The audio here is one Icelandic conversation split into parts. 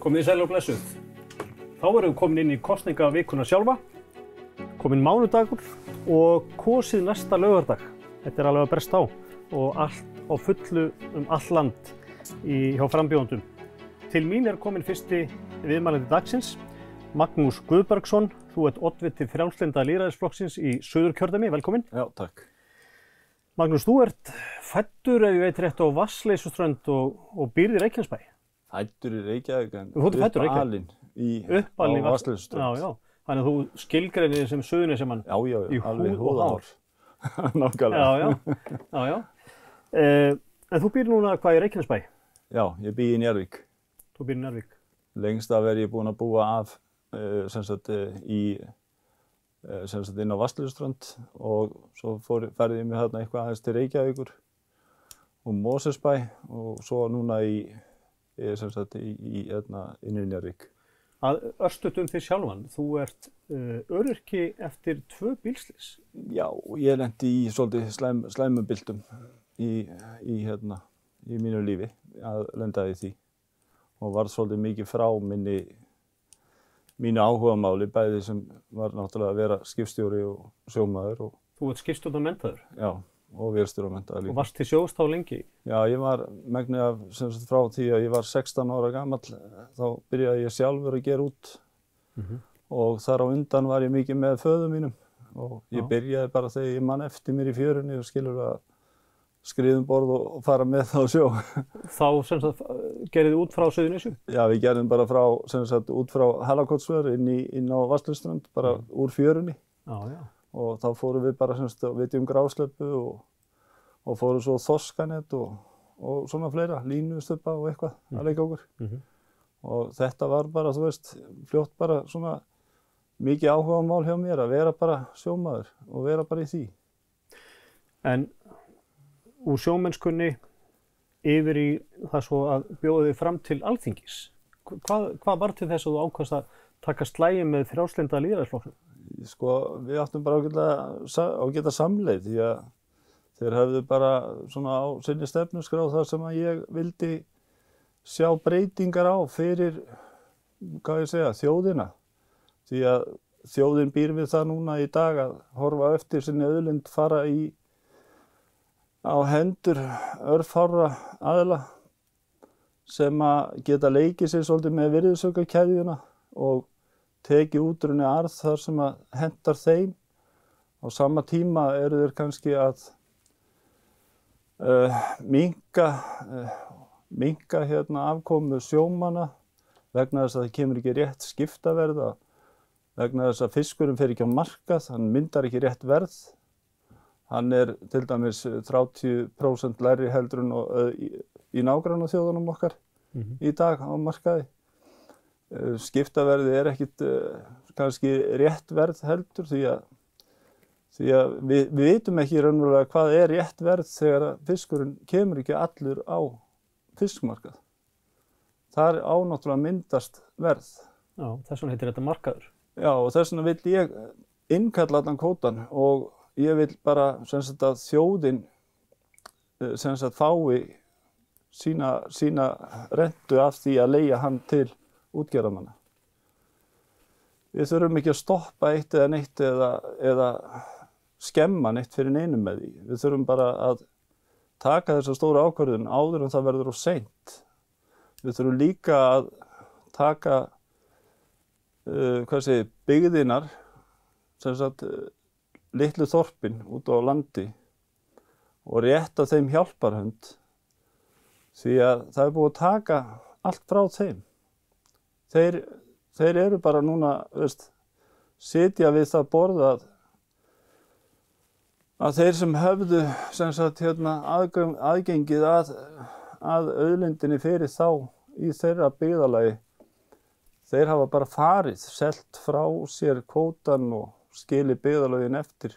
Komið þið sæl og blessuð. Þá erum við komin inn í kosningavikuna sjálfa, komin mánudagur og kosið næsta laugardag. Þetta er alveg að bresta á og allt á fullu all land hjá frambjóðendum. Til mín er komin fyrsti viðmælandi dagsins, Magnús Guðbergsson. Þú ert oddviti Frjálslynda lýðræðisflokksins í Suðurkjördæmi. Velkomin. Já, takk. Magnús, þú ert fæddur, ef ég veit rétt, á Vatnsleysuströnd og býrð í Reykjanesbæ. Fæddur í Reykjavík en uppalinn á Vatnsleysuströnd. Já, já. Þannig að þú skilgreinir þig sem Suðurnesjamann í húð og hár. Nákvæmlega. Já. En þú býr núna hvað í Reykjanesbæ? Já, ég bý í Njarðvík. Þú býr í Njarðvík. Lengst af ég búinn að búa af inn á Vatnsleysuströnd og svo ferði ég mig þarna eitthvað aðeins til Reykjavíkur og Mosfellsbæ og svo núna inn í Njarðvík. Að örstutt þig sjálfan, þú ert öryrki eftir 2 bílslys. Já, ég lenti í svolítið slæmum byltum í mínu lífi að lenda í því og varð svolítið mikið frá mínu áhugamáli, bæði sem var náttúrulega að vera skipstjóri og sjómaður. Þú ert skipstjórnarmenntaður? Já, og vélstjórnarmenntaður líka. Og varst til sjós þá lengi? Já, ég var megnið af frá því að ég var 16 ára gamall, þá byrjaði ég sjálfur að gera út og þar á undan var ég mikið með föður mínum og ég byrjaði bara þegar ég man eftir mér í fjörunni og skilur að skriða borð og fara með þá sjó. Þá gerðið út frá Suðurnesjum? Já, við gerðum bara út frá Halakotsvör inn á Vatnsleysuströnd, bara úr fjörunni. Já. Og þá fórum við bara við Gráslöpu og fórum svo Þorskanett og svona fleira, línustubba og eitthvað að leika okkur. Og þetta var bara, þú veist, fljótt bara svona mikið áhugamál hjá mér að vera bara sjómaður og vera bara í því. En úr sjómennskunni yfir í það svo að bjóða þig fram til Alþingis. Hvað var til þess að þú ákvaðst að taka slaginn með Frjálslynda lýðræðisflokknum? Sko, við áttum bara ágæta samleið því að þeir höfðu bara svona á sinni stefnuskrá þar sem að ég vildi sjá breytingar á fyrir, þjóðina. Því að þjóðin býr við það núna í dag að horfa eftir sinni auðlind fara á hendur örfárra aðila sem að geta leikið sér svolítið með virðisaukakeðjuna og tekið útrunni arð þar sem að hentar þeim. Á sama tíma eru þeir kannski að minnka afkomu sjómanna vegna þess að það kemur ekki rétt skiptaverð, vegna þess að fiskurinn fer ekki á markað, hann myndar ekki rétt verð. Hann er til dæmis 30% lægri heldur en í nágrannaþjóðunum okkar í dag á markaði. Skiptaverðið er ekkit kannski rétt verð heldur því að við vitum ekki raunverulega hvað er rétt verð þegar fiskurinn kemur ekki allur á fiskmarkað. Þar á náttúrulega myndast verð. Já, þess vegna heitir þetta markaður. Já, og þess vegna vill ég innkalla allan kvótann og ég vil bara að þjóðin fái sína rentu af því að leigja hann til útgerðarmanna. Við þurfum ekki að stoppa eitt eða neitt eða skemma neitt fyrir neinum með því. Við þurfum bara að taka þessa stóra ákvörðun áður en það verður of seint. Við þurfum líka að taka byggðirnar, litlu þorpin út á landi og rétta þeim hjálparhönd því að það er búið að taka allt frá þeim. Þeir eru bara núna, sitja við það borð að þeir sem höfðu aðgengið að auðlindinni fyrir þá í þeirra byggðarlagi, þeir hafa bara farið, selt frá sér kvótann og skilið byggðarlögin eftir,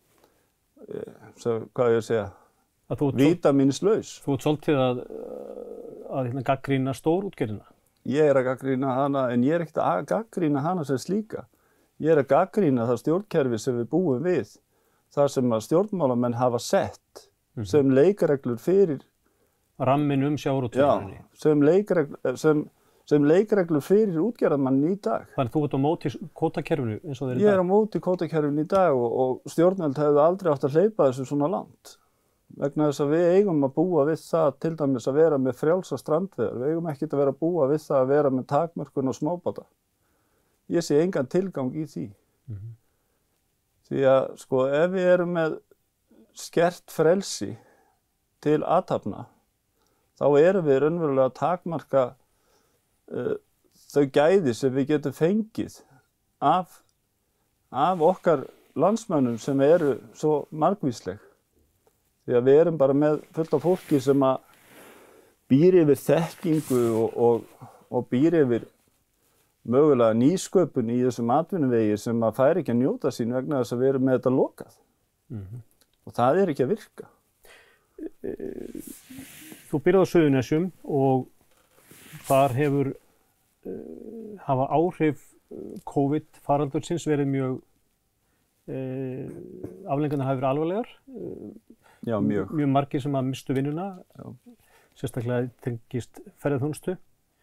vítamínslaus. Þú ert svolítið að gagnrýna stórútgerðina? Ég er að gagnrýna hana, en ég er ekkert að gagnrýna hana sem slíka. Ég er að gagnrýna það stjórnkerfi sem við búum við, þar sem að stjórnmálamenn hafa sett sem leikreglur fyrir rammin sjávarútveginni. Já, sem sem leikreglur fyrir útgerðarmann í dag. Þannig þú ert á móti kvótakerfinu eins og þeir í dag? Ég er á móti kvótakerfinu í dag og stjórnvöld hefðu aldrei átt að hleypa þessu svona langt. Vegna þess að við eigum að búa við það til dæmis að vera með frjálsa strandveiðar. Við eigum ekkert að vera að búa við það að vera með takmörkun og smábáta. Ég sé engan tilgang í því. Því að sko ef við erum með skert frelsi til athafna, þá erum við raunverulega að takmarka þau gæði sem við getum fengið af okkar landsmönnum sem eru svo margvísleg. Því að við erum bara með fullt af fólki sem að býr yfir þekkingu og býr yfir mögulega nýsköpun í þessum atvinnuvegi sem að fær ekki að njóta sín vegna þess að við erum með þetta lokað. Og það er ekki að virka. Þú byrjaði á Suðurnesjum og þar hafa áhrif COVID-faraldursins verið mjög, afleiðingarnar hafa verið alvarlegar. Já, mjög. Mjög margir sem að mistu vinnuna, sérstaklega tengist ferðaþjónustu.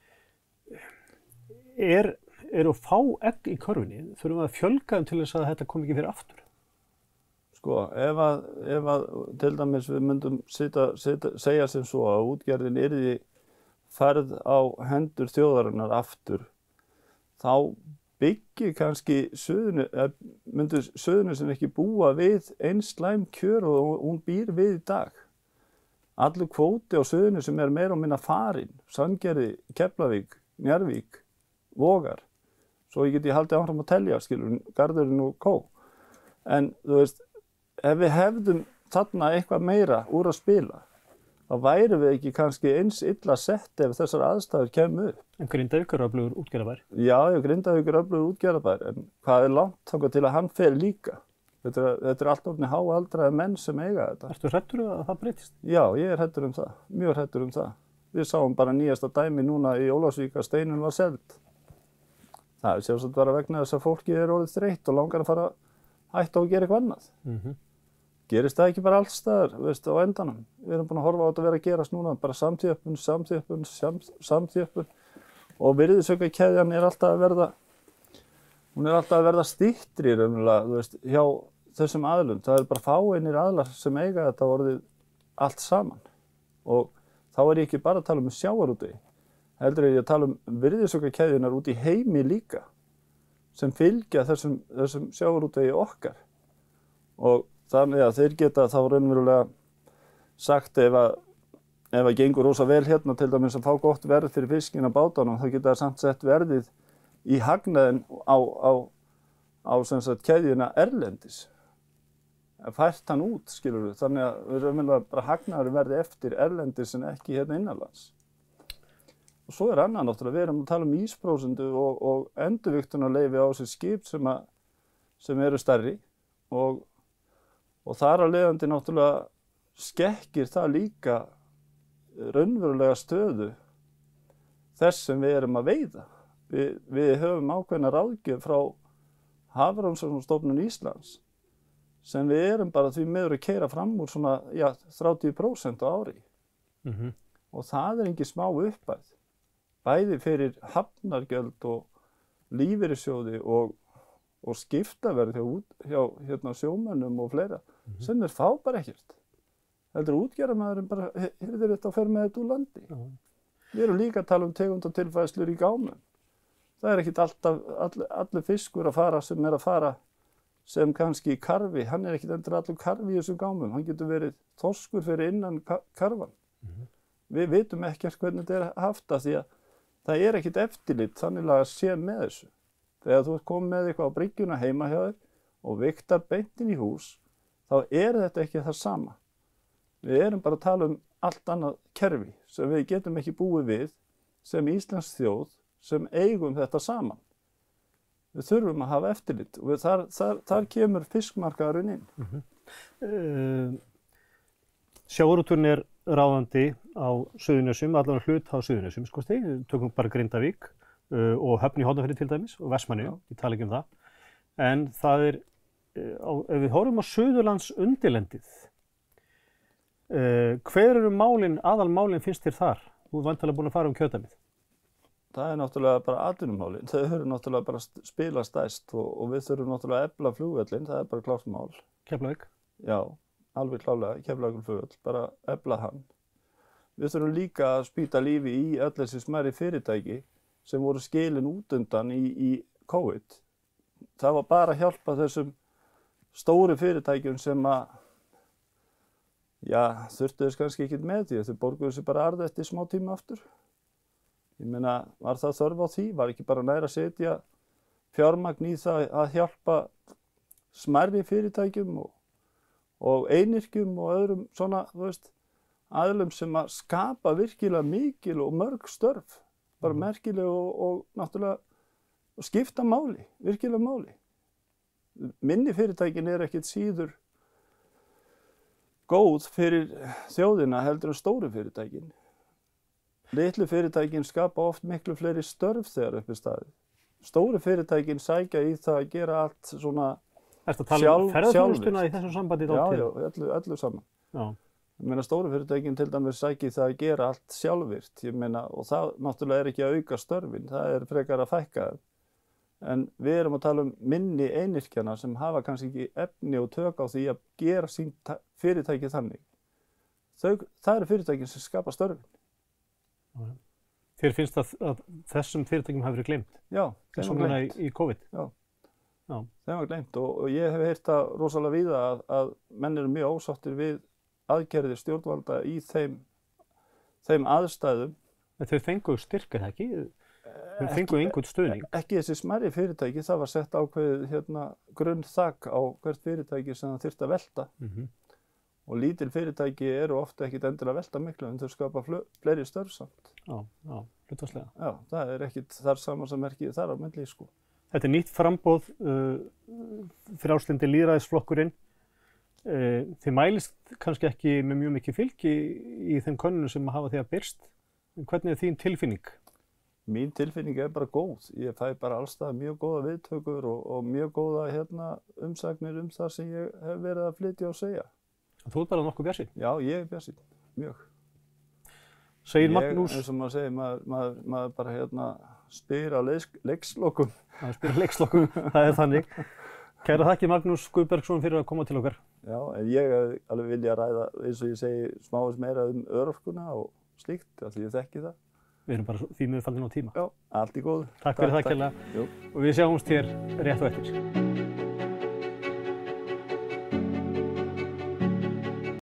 Eru fá egg í körfunni? Þurfum við að fjölga þeim til þess að þetta kom ekki fyrir aftur? Sko, ef að til dæmis við myndum segja sem svo að útgerðin yrði færð á hendur þjóðarinnar aftur, þá byggir kannski myndu Suðurnesin ekki búa við eins slæm kjör og hún býr við í dag. Allur kvóti á Suðurnesum er meira og minna farinn. Sandgerði, Keflavík, Njarðvík, Vogar. Svo ég geti haldið áfram að telja, Garðurinn og Kó. En þú veist, ef við hefðum þarna eitthvað meira úr að spila, þá værum við ekki kannski eins illa sett ef þessar aðstæður kemur upp. En Grindavík er öflugur útgerðarbær? Já, Grindavík er öflugur útgerðarbær, en hvað er langt þangað til að hann fer líka? Þetta er allt orðnir háaldraðir menn sem eiga þetta. Ertu hræddur að það breytist? Já, ég er hræddur það, mjög hræddur það. Við sáum bara nýjasta dæmi núna í Ólafsvík að steinun var seld. Það er sjálfsagt bara vegna þess að fólki er orðið þreytt og langar að fara hætta á að gera eitthvað annað. Gerist það ekki bara alls staðar, veist, á endanum. Við erum búin að horfa á þetta að vera að gerast núna, bara samþjöppun og virðisaukakeðjan er alltaf að verða styttri raunverulega, þú veist, hjá þessum aðilum. Það er bara fáeinir aðilar sem eiga þetta orðið allt saman. Og þá er ég ekki bara að tala um sjávarútvegi, heldur er ég að tala um virðisaukakeðjunar út í heimi líka, sem fylgja þessum sjávarútvegi okkar. Og þannig að þeir geta þá raunverulega sagt ef að gengur rosa vel hérna til dæmis að fá gott verð fyrir fiskinn á bátunum, þá geta það samt sett verðið í hagnaðinn á sem sagt keðjuna erlendis. Fært hann út, skilur við, þannig að við raunverulega bara hagnaður verði eftir erlendis en ekki hérna innanlands. Og svo er annað náttúrulega, við erum að tala um ísprósentu og endurvigtunarleyfi á þessi skip sem eru stærri og þar af leiðandi náttúrulega skekkir það líka raunverulega stöðu þess sem við erum að veiða. Við höfum ákveðna ráðgjöf frá Hafrannsóknastofnun Íslands sem við erum bara því miður að keyra fram úr svona 30% á ári. Og það er engin smá upphæð, bæði fyrir hafnargjöld og lífeyrissjóði og skiptaverð hjá hérna, sjómönnum og fleira, sem fá bara ekkert. Heldur útgerðarmaðurinn bara hirðir þetta og fer með þetta úr landi. Við erum líka að tala um tegundatilfærslur í gámum. Það er ekkert alltaf allir fiskur að fara sem er að fara sem kannski karfi. Hann er ekkert endur allur karfi í þessum gámum. Hann getur verið þorskur fyrir innan karfan. Við vitum ekkert hvernig þetta er haft af því að það er ekkert eftirlit þannig að sé með þessu. Þegar þú ert komið með eitthvað á bryggjuna heima hjá þér og vigtar beint inn í hús, þá er þetta ekki það sama. Við erum bara að tala um allt annað kerfi sem við getum ekki búið við sem íslensk þjóð sem eigum þetta saman. Við þurfum að hafa eftirlit og þar kemur fiskmarkaðurinn inn. Sjávarútvegurinn er ráðandi á Suðurnesjum, allavega hluta á Suðurnesjum, sko stig. Tökum bara Grindavík og Höfn í Hornafirði til dæmis og Vestmannaeyju, ég tala ekki um það. En það er, ef við horfum á Suðurlands undirlendið, hver eru aðalmálin finnst þér þar? Þú ert væntanlega búin að fara um kjötdæmið. það náttúrulega bara atvinnumálin. Þau eru náttúrulega bara að spila stærst og við þurfum náttúrulega að efla flugvöllin, það bara klárt mál. Keflavík? Já, alveg klárlega, Keflavíkurflugvöll, bara efla hann. Við þurfum líka að spýta lífi í öll þessi smærri fyrirtæki sem voru skilin út undan í COVID. Það var bara að hjálpa þessum stóru fyrirtækjum sem þurftu þess kannski ekkert með því að þau borguðu sér bara arð eftir smá tíma aftur. Ég meina, var það þörf á því? Var ekki bara nær að setja fjármagn í það að hjálpa smærri fyrirtækjum og einyrkjum og öðrum svona, aðilum sem að skapa virkilega mikil og mörg störf, bara merkileg og náttúrulega skipta máli, virkilega máli. Minni fyrirtækin ekkert síður góð fyrir þjóðina heldur en stóru fyrirtækin. Litlu fyrirtækin skapa oft miklu fleiri störf þegar uppi staðið. Stóru fyrirtækin sækja í það að gera allt svona Ertu að tala um ferðaþjónustuna í þessu sambandi? Já, öllu saman. Já. Ég meina, stóru fyrirtækin til dæmis sækja í það að gera allt sjálfvirkt. Ég meina, og það náttúrulega ekki að auka störfin, það frekar að fækka þeim. En við erum að tala um minni einyrkjana sem hafa kannski ekki efni og tök á því að gera sín fyrirtæki þannig. Það eru fyrirtækin sem skapa störfin. Þér finnst að þessum fyrirtækjum hafi verið gleymt? Já, þeim var gleymt. Í COVID? Já, þeim var gleymt og ég hef heyrt það rosalega víða að menn eru mjög ósáttir við aðgerðir stjórnvalda í þeim aðstæðum. En þau fengu styrk, er það ekki? Þau fengu einhvern stuðning? Ekki þessi smærri fyrirtæki, það var sett ákveðið grunnþak á hvert fyrirtæki sem það þyrfti að velta. Og lítil fyrirtæki eru ofta ekkit endilega að velta miklu en þau skapa fleiri störf samt. Já, hlutfallslega. Já, það ekkit þar samansammerkið þar á milli, sko. Þetta er nýtt framboð, Frjálslyndi lýðræðisflokkurinn. Þið mælist kannski ekki með mjög mikið fylgi í þeim könnunum sem hafa því að birst. En hvernig þín tilfinning? Mín tilfinning bara góð. Ég fæ bara allstað mjög góða viðtökur og mjög góða umsagnir það sem ég hef verið að flytja og segja. Þú bara nokkuð bjartsýnn? Já, ég bjartsýnn, mjög. Segir Magnús... Eins og maður segir, maður bara spyr á leikslokum. Maður spyr á leikslokum, það er þannig. Kæra þakki Magnús Guðbergsson fyrir að koma til okkar. Já, en ég alveg vilja ræða, eins og ég segi, smáins meira örorkuna og slíkt, því ég þekki það. Við erum bara því miður fallin á tíma. Já, allt í góðu. Takk fyrir það kærlega. Og við sjáumst hér rétt á eftir.